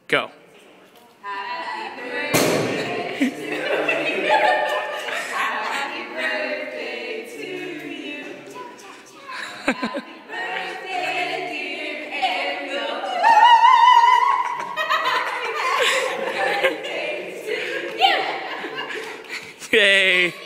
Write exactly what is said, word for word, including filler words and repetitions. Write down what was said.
Go. Happy birthday to you. Happy birthday to you. Happy birthday, dear Ariel. Happy birthday to you. Yay.